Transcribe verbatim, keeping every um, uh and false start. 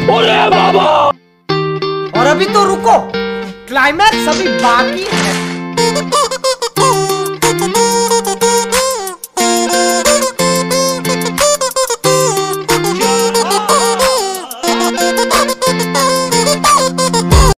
अरे बाबा! और अभी तो रुको, क्लाइमैक्स अभी बाकी है।